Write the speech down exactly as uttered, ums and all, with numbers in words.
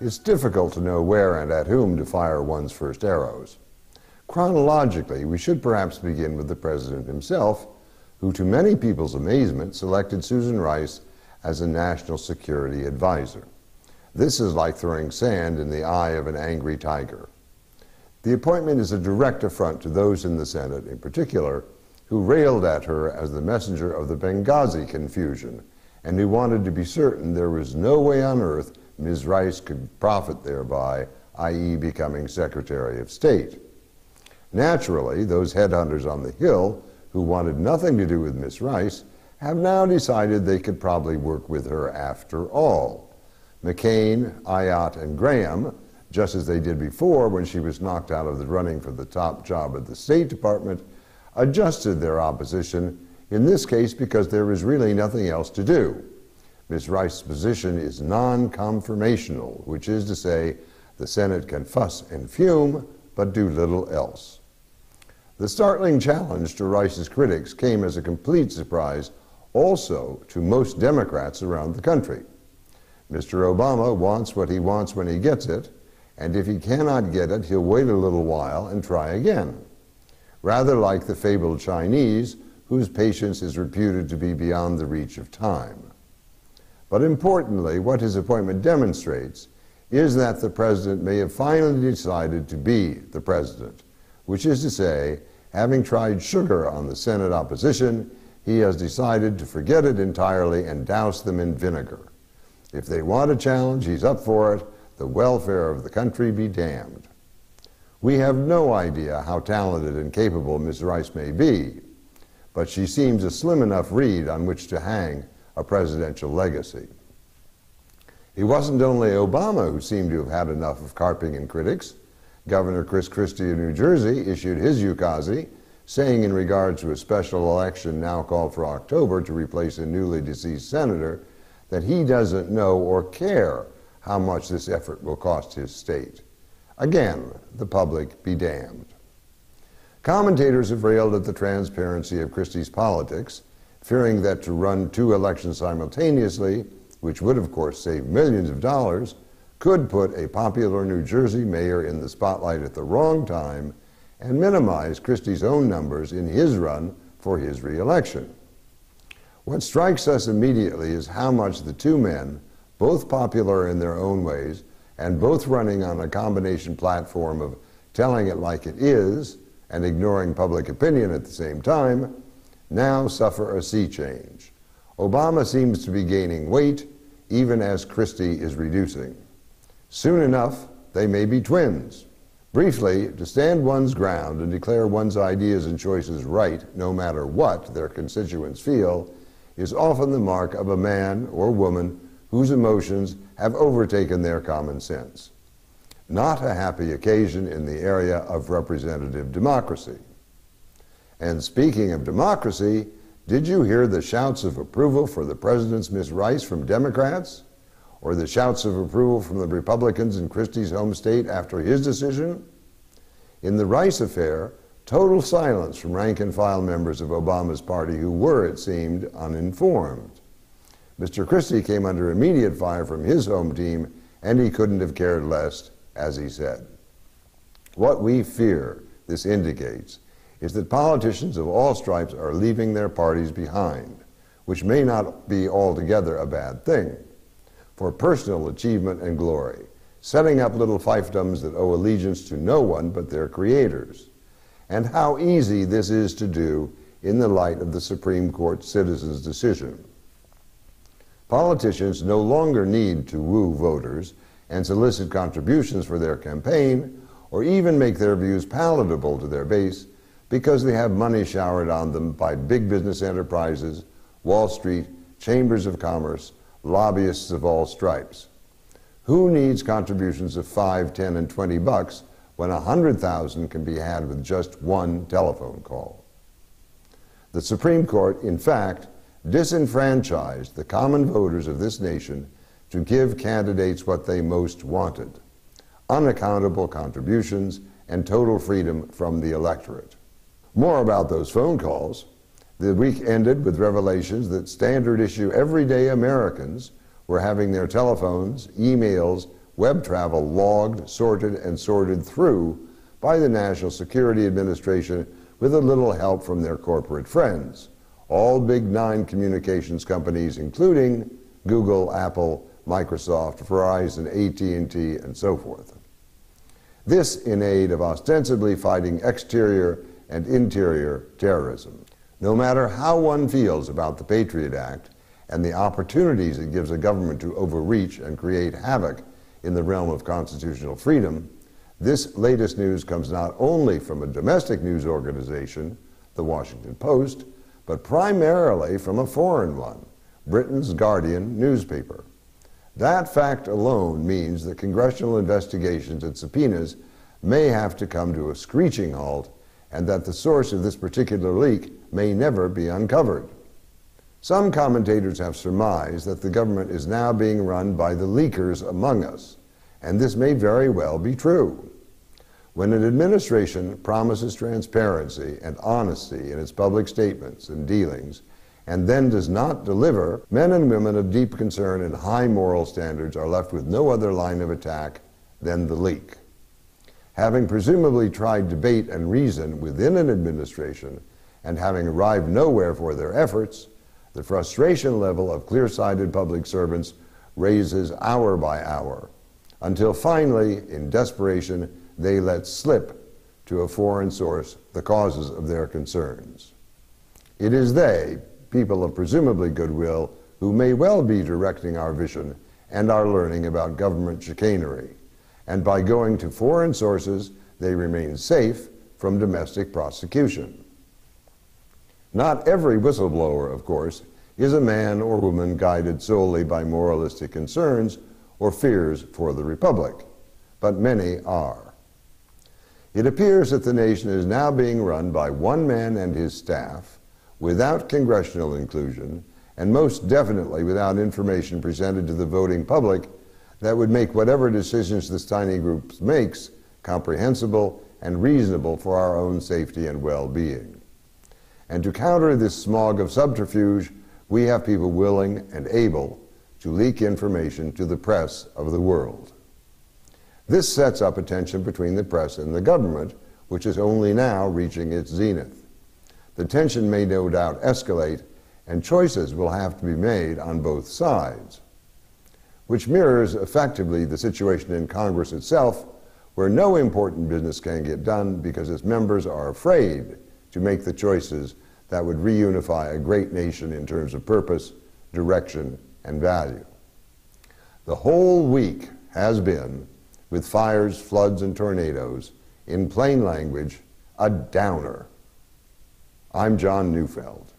it's difficult to know where and at whom to fire one's first arrows. Chronologically, we should perhaps begin with the President himself, who, to many people's amazement, selected Susan Rice as a national security advisor. This is like throwing sand in the eye of an angry tiger. The appointment is a direct affront to those in the Senate, in particular, who railed at her as the messenger of the Benghazi confusion, and who wanted to be certain there was no way on earth Miz Rice could profit thereby, that is becoming Secretary of State. Naturally, those headhunters on the Hill, who wanted nothing to do with Miss Rice, have now decided they could probably work with her after all. McCain, Ayotte, and Graham, just as they did before when she was knocked out of the running for the top job at the State Department, adjusted their opposition, in this case because there is really nothing else to do. Miz Rice's position is non-confirmational, which is to say the Senate can fuss and fume, but do little else. The startling challenge to Rice's critics came as a complete surprise also to most Democrats around the country. Mister Obama wants what he wants when he gets it, and if he cannot get it, he'll wait a little while and try again. Rather like the fabled Chinese, whose patience is reputed to be beyond the reach of time. But importantly, what his appointment demonstrates is that the president may have finally decided to be the president, which is to say, having tried sugar on the Senate opposition, he has decided to forget it entirely and douse them in vinegar. If they want a challenge, he's up for it. The welfare of the country be damned. We have no idea how talented and capable Miz Rice may be, but she seems a slim enough reed on which to hang a presidential legacy. It wasn't only Obama who seemed to have had enough of carping and critics. Governor Chris Christie of New Jersey issued his ukase, saying in regard to a special election now called for October to replace a newly deceased senator, that he doesn't know or care how much this effort will cost his state. Again, the public be damned. Commentators have railed at the transparency of Christie's politics, fearing that to run two elections simultaneously, which would of course save millions of dollars, could put a popular New Jersey mayor in the spotlight at the wrong time and minimize Christie's own numbers in his run for his re-election. What strikes us immediately is how much the two men, both popular in their own ways, and both running on a combination platform of telling it like it is and ignoring public opinion at the same time, now suffer a sea change. Obama seems to be gaining weight, even as Christie is reducing. Soon enough, they may be twins. Briefly, to stand one's ground and declare one's ideas and choices right, no matter what their constituents feel, is often the mark of a man or woman whose emotions have overtaken their common sense. Not a happy occasion in the area of representative democracy. And speaking of democracy, did you hear the shouts of approval for the president's Miss Rice from Democrats? Or the shouts of approval from the Republicans in Christie's home state after his decision? In the Rice affair, total silence from rank-and-file members of Obama's party who were, it seemed, uninformed. Mister Christie came under immediate fire from his home team, and he couldn't have cared less, as he said. What we fear this indicates is that politicians of all stripes are leaving their parties behind, which may not be altogether a bad thing, for personal achievement and glory, setting up little fiefdoms that owe allegiance to no one but their creators. And how easy this is to do in the light of the Supreme Court citizens' decision. Politicians no longer need to woo voters and solicit contributions for their campaign, or even make their views palatable to their base, because they have money showered on them by big business enterprises, Wall Street, chambers of commerce, lobbyists of all stripes. Who needs contributions of five, ten, and twenty bucks when a hundred thousand can be had with just one telephone call? The Supreme Court, in fact, disenfranchised the common voters of this nation to give candidates what they most wanted: unaccountable contributions and total freedom from the electorate. More about those phone calls. The week ended with revelations that standard issue everyday Americans were having their telephones, emails, web travel logged, sorted, and sorted through by the National Security Administration with a little help from their corporate friends, all big nine communications companies, including Google, Apple, Microsoft, Verizon, A T and T, and so forth. This in aid of ostensibly fighting exterior and interior terrorism. No matter how one feels about the Patriot Act and the opportunities it gives a government to overreach and create havoc in the realm of constitutional freedom, this latest news comes not only from a domestic news organization, the Washington Post, but primarily from a foreign one, Britain's Guardian newspaper. That fact alone means that congressional investigations and subpoenas may have to come to a screeching halt, and that the source of this particular leak may never be uncovered. Some commentators have surmised that the government is now being run by the leakers among us, and this may very well be true. When an administration promises transparency and honesty in its public statements and dealings, and then does not deliver, men and women of deep concern and high moral standards are left with no other line of attack than the leak. Having presumably tried debate and reason within an administration, and having arrived nowhere for their efforts, the frustration level of clear-sighted public servants raises hour by hour, until finally, in desperation, they let slip to a foreign source the causes of their concerns. It is they, people of presumably goodwill, who may well be directing our vision and our learning about government chicanery, and by going to foreign sources, they remain safe from domestic prosecution. Not every whistleblower, of course, is a man or woman guided solely by moralistic concerns or fears for the Republic, but many are. It appears that the nation is now being run by one man and his staff, without congressional inclusion, and most definitely without information presented to the voting public that would make whatever decisions this tiny group makes comprehensible and reasonable for our own safety and well-being. And to counter this smog of subterfuge, we have people willing and able to leak information to the press of the world. This sets up a tension between the press and the government, which is only now reaching its zenith. The tension may no doubt escalate, and choices will have to be made on both sides, which mirrors effectively the situation in Congress itself, where no important business can get done because its members are afraid to make the choices that would reunify a great nation in terms of purpose, direction, and value. The whole week has been, with fires, floods, and tornadoes, in plain language, a downer. I'm John Neufeld.